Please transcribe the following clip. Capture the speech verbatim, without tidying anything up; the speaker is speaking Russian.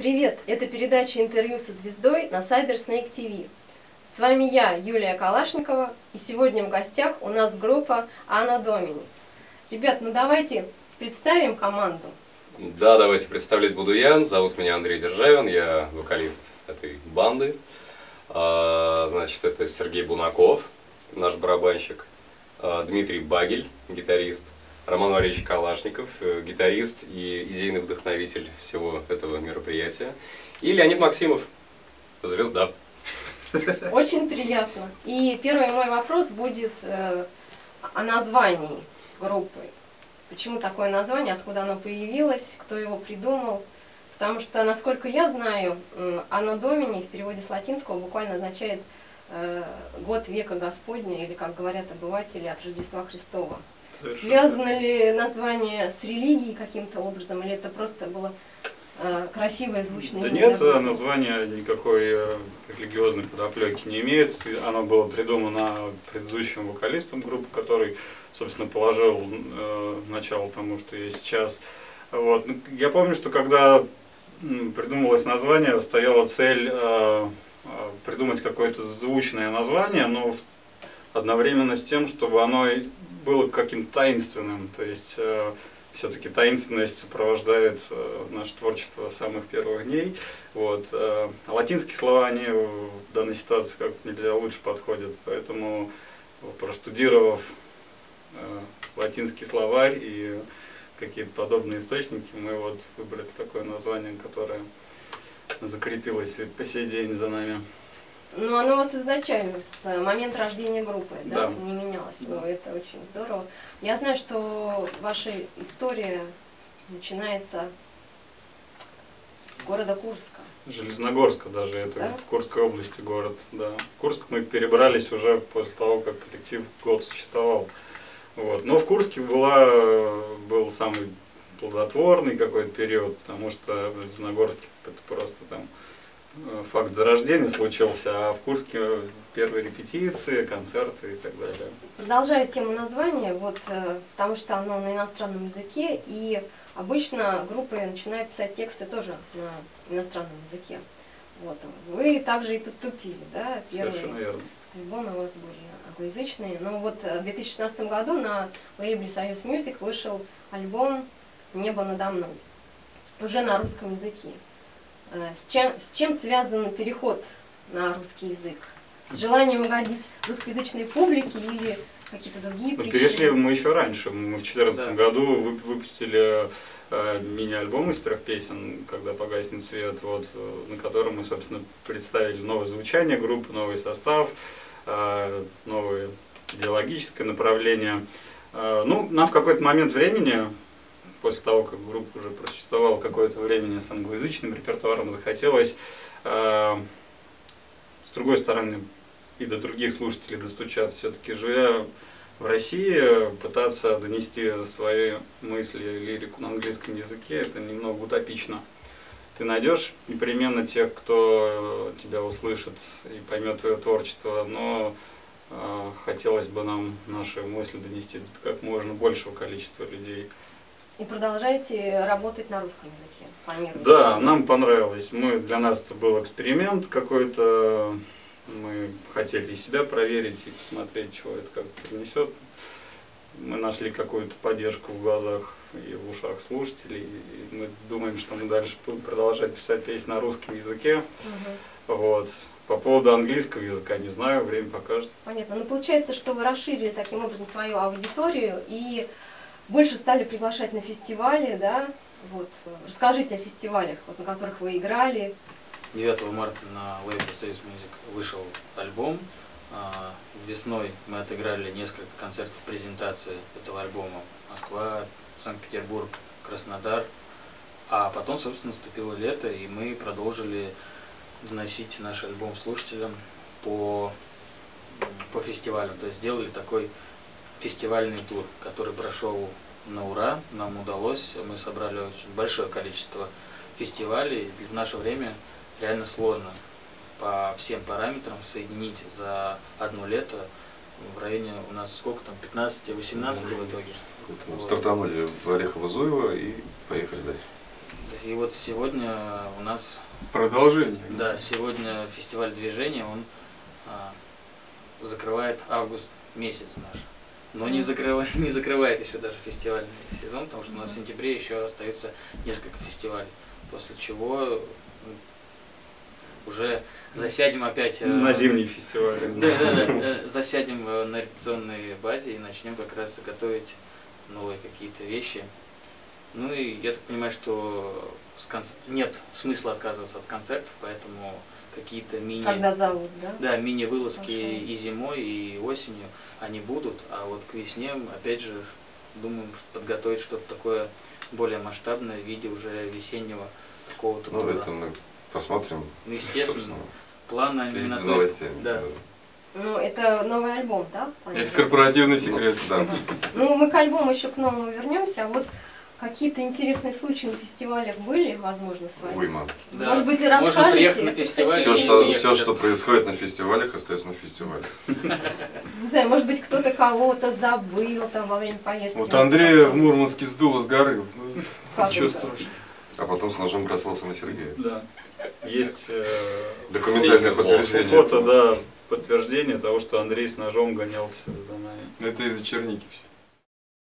Привет! Это передача «Интервью со звездой» на Cybersnake ти ви. С вами я, Юлия Калашникова, и сегодня в гостях у нас группа Anno Domini. Ребят, ну давайте представим команду. Да, давайте представлять буду я. Зовут меня Андрей Державин, я вокалист этой банды. А, значит, это Сергей Бунаков, наш барабанщик, а, Дмитрий Багель, гитарист, Роман Валерьевич Калашников, гитарист и идейный вдохновитель всего этого мероприятия, и Леонид Максимов, звезда. Очень приятно. И первый мой вопрос будет э, о названии группы. Почему такое название, откуда оно появилось, кто его придумал? Потому что, насколько я знаю, Anno Domini в переводе с латинского буквально означает э, «год века Господня», или, как говорят обыватели, от Рождества Христова. Связано ли название с религией каким-то образом, или это просто было э, красивое, звучное? Да нет, название никакой э, религиозной подоплеки не имеет. Оно было придумано предыдущим вокалистом группы, который, собственно, положил э, начало тому, что есть сейчас. Вот. Я помню, что когда придумывалось название, стояла цель э, придумать какое-то звучное название, но одновременно с тем, чтобы оно было каким-то таинственным. То есть э, все-таки таинственность сопровождает э, наше творчество с самых первых дней. Вот. Э, латинские слова, они в данной ситуации как нельзя лучше подходят. Поэтому, проштудировав э, латинский словарь и какие-то подобные источники, мы вот выбрали такое название, которое закрепилось и по сей день за нами. Ну, оно у вас изначально, с момента рождения группы, да, да. не менялось. Да. Ну, это очень здорово. Я знаю, что ваша история начинается с города Курска. Железногорска даже, это да? в Курской области город, да. В Курск мы перебрались уже после того, как коллектив год существовал. Вот. Но в Курске была, был самый плодотворный какой-то период, потому что в Железногорске это просто там факт зарождения случился, а в Курске первые репетиции, концерты и так далее. Продолжаю тему названия, вот, потому что оно на иностранном языке, и обычно группы начинают писать тексты тоже на иностранном языке. Вот. Вы также и поступили, да? Первые Совершенно верно. альбомы у вас были англоязычные, но вот в две тысячи шестнадцатом году на лейбле Союз Мьюзик вышел альбом «Небо надо мной», уже на русском языке. С чем, с чем связан переход на русский язык? С желанием угодить русскоязычной публике или какие-то другие причины? Перешли мы еще раньше. Мы в две тысячи четырнадцатом да. году выпустили э, мини-альбом из трех песен, «Когда погаснет свет», вот, на котором мы, собственно, представили новое звучание группы, новый состав, э, новое идеологическое направление. Э, ну, нам в какой-то момент времени, после того, как группа уже просуществовала какое-то время с англоязычным репертуаром, захотелось, э, с другой стороны, и до других слушателей достучаться. Все-таки, живя в России, пытаться донести свои мысли, лирику на английском языке, это немного утопично. Ты найдешь непременно тех, кто тебя услышит и поймет твое творчество, но э, хотелось бы нам наши мысли донести до как можно большего количества людей. И продолжаете работать на русском языке? Планируете? Да, нам понравилось. Мы, для нас это был эксперимент какой-то. Мы хотели и себя проверить, и посмотреть, чего это как принесет. Мы нашли какую-то поддержку в глазах и в ушах слушателей. И мы думаем, что мы дальше будем продолжать писать песни на русском языке. Угу. Вот. По поводу английского языка не знаю, время покажет. Понятно. Ну, получается, что вы расширили таким образом свою аудиторию и больше стали приглашать на фестивали, да? Вот. Расскажите о фестивалях, вот, на которых вы играли. девятого марта на лейбле Союз Мьюзик вышел альбом. Весной мы отыграли несколько концертов презентации этого альбома. Москва, Санкт-Петербург, Краснодар. А потом, собственно, наступило лето, и мы продолжили доносить наш альбом слушателям по, по фестивалям. То есть сделали такой фестивальный тур, который прошел на ура. Нам удалось, мы собрали очень большое количество фестивалей. И в наше время реально сложно по всем параметрам соединить за одно лето в районе у нас сколько там, пятнадцать-восемнадцать в итоге. Вот. Стартанули в Орехово-Зуево и поехали дальше. И вот сегодня у нас, Продолжение. да, сегодня фестиваль движения, он а, закрывает август месяц наш. Но не закрывает, не закрывает еще даже фестивальный сезон, потому что у нас в сентябре еще остается несколько фестивалей. После чего ну, уже засядем опять... э, На зимний фестиваль. Да, да, да, э, засядем э, на репетиционной базе и начнем как раз готовить новые какие-то вещи. Ну и я так понимаю, что с конц... нет смысла отказываться от концертов, поэтому какие-то мини... Когда зовут, да? Да, мини-вылазки Хорошо. и зимой, и осенью они будут, а вот к весне, опять же, думаем подготовить что-то такое более масштабное в виде уже весеннего какого-то Ну, тура. это мы посмотрим. Ну, естественно, собственно, планы следите именно за то- новостями. Да. Ну, это новый альбом, да? Это корпоративный секрет. Да. Ну, мы к альбому еще к новому вернемся, а вот какие-то интересные случаи на фестивалях были, возможно, с вами? Уйма. Да. Может быть, и Можно расскажете? приехать на Это, фестиваль. кстати, Все, что, Нет, все, нет. что происходит на фестивалях, остается на фестивале. Не знаю, может быть, кто-то кого-то забыл там во время поездки. Вот Андрея в Мурманске сдуло с горы. Ну, Как ничего это? страшного. А потом с ножом бросался на Сергея. Да. Есть э, Документальное фото, подтверждение. фото, да, подтверждение того, что Андрей с ножом гонялся за нами. Это из-за Черники все.